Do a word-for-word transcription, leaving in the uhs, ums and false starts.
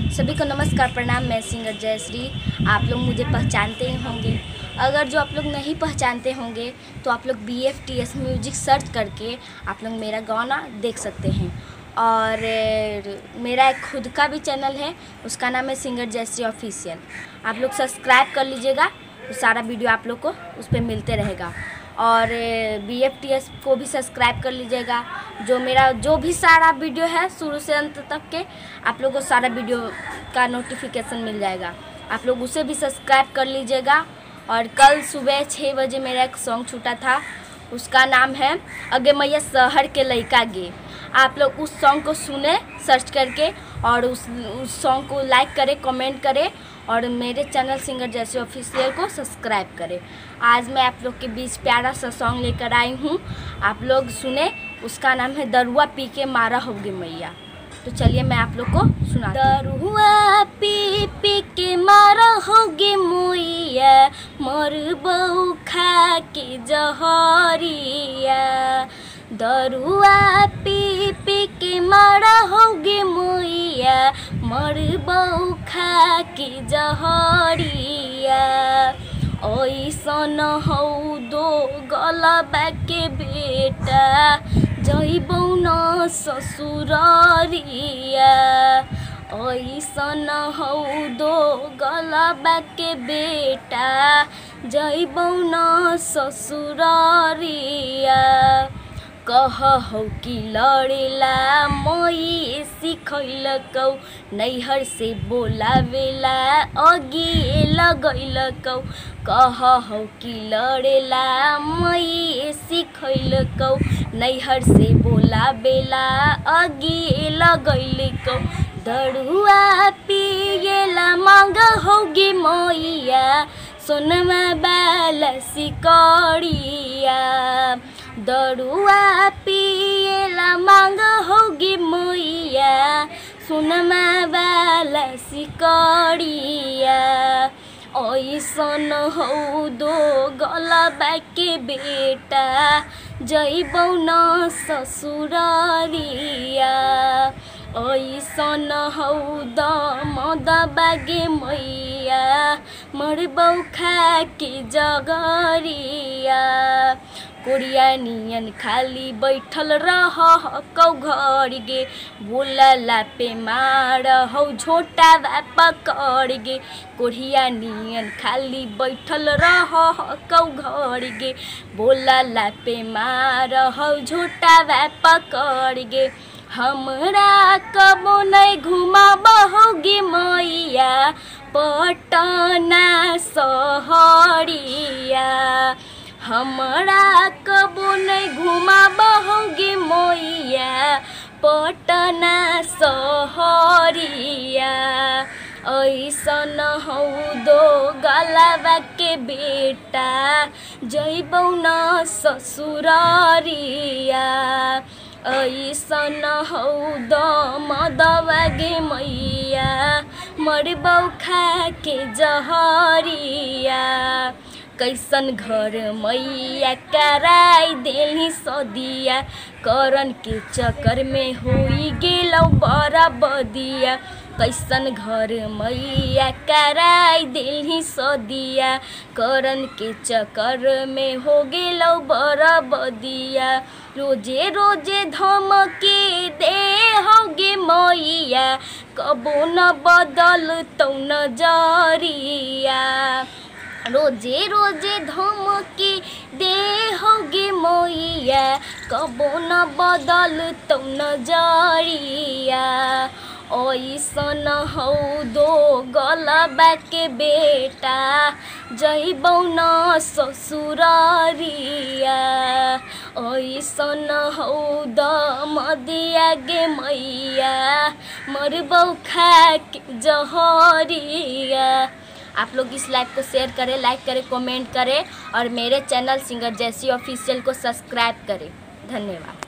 सभी को नमस्कार प्रणाम। मैं सिंगर जयश्री। आप लोग मुझे पहचानते ही होंगे। अगर जो आप लोग नहीं पहचानते होंगे तो आप लोग B F T S music search करके आप लोग मेरा गाना देख सकते हैं। और मेरा एक खुद का भी चैनल है, उसका नाम है सिंगर जयश्री ऑफिशियल। आप लोग सब्सक्राइब कर लीजिएगा, तो सारा वीडियो आप लोग को उस पर मिलते रहेगा। और बी एफ टी एस को भी सब्सक्राइब कर लीजिएगा। जो मेरा जो भी सारा वीडियो है शुरू से अंत तक के आप लोगों को सारा वीडियो का नोटिफिकेशन मिल जाएगा, आप लोग उसे भी सब्सक्राइब कर लीजिएगा। और कल सुबह छः बजे मेरा एक सॉन्ग छूटा था, उसका नाम है अगे मैया शहर के लइका गे। आप लोग उस सॉन्ग को सुने सर्च करके और उस उस सॉन्ग को लाइक करें, कमेंट करें और मेरे चैनल सिंगर जयश्री ऑफिशियल को सब्सक्राइब करें। आज मैं आप लोग के बीच प्यारा सा सॉन्ग लेकर आई हूँ, आप लोग सुने। उसका नाम है दरुआ पी के मारा होगे मैया। तो चलिए मैं आप लोग को सुना। दरुआ पी पी के मारा होगे मैया, मोर बहू खा के जहरिया। दरुआ पी पी के मारा होगे मैया, मोर बहू खा के जहरिया। ओइसन हौ दो गलबा के बेटा, जइबौ न ससुरारिया। ओइसन हौ दो गलबा के बेटा, जइबौ न ससुरारिया। कह हौ कि लड़ेला मई सिखैलकौ, नैहर से बोलावेला अगिए लगैलकौ। कह हौ कि लड़ेला मई सिखैलकौ, नैहर से बोलावेला अगिए लगैलकौ। दरुआ पिएला मांग होगी मैया, सोनमा बाला सिकड़िया। दरुआ पिएला मांग होगी मैया, सोनमा बाला सिकड़िया। ओइसन हौ दो गलबा के बेटा, जइबौ न ससुरारिया। ओइसन हौ दमद बागे मैया, मरबौ खा के जगरिया। कोरिया नियन खाली बैठल रह कौ घर गे, बोलला पे मार हौ झोटा बा पकड़ गे। कोरिया नियन खाली बैठल रह कौ घर गे, बोलला पे मार हौ झोटा बा पकड़ गे। हमरा कबो नहीं घुमाबहोगे मैया, पटना सहरिया। हमरा कबो नहीं घुमाबहोगे मैया, पटना सहरिया। ऐसन हौ दो गलबा के बेटा, जइबौ न ससुरारिया। ऐसन हौ दमद बागे मैया, मरबौ खा के जहरिया। कैसन घर मैया कराई देली सदिया, करन के चक्कर में होई गेलौ बराबदिया। कैसन घर मैया कराई देली सदिया, करन के चक्कर में हो गेलौ बराबदिया। रोजे रोजे धमकी दे होगे मैया, कबो न बदलतौ नजरिया। रोजे रोजे धमकी दे होगे मैया, कबो न बदलतौ नजरिया। ओइसन हौ दो गलबा के बेटा, जइबौ न ससुरारिया। ओइसन हौ दमदिया गे मैया, मरबौ खा के जहरिया। आप लोग इस लाइव को शेयर करें, लाइक करें, कमेंट करें और मेरे चैनल सिंगर जयश्री ऑफिशियल को सब्सक्राइब करें। धन्यवाद।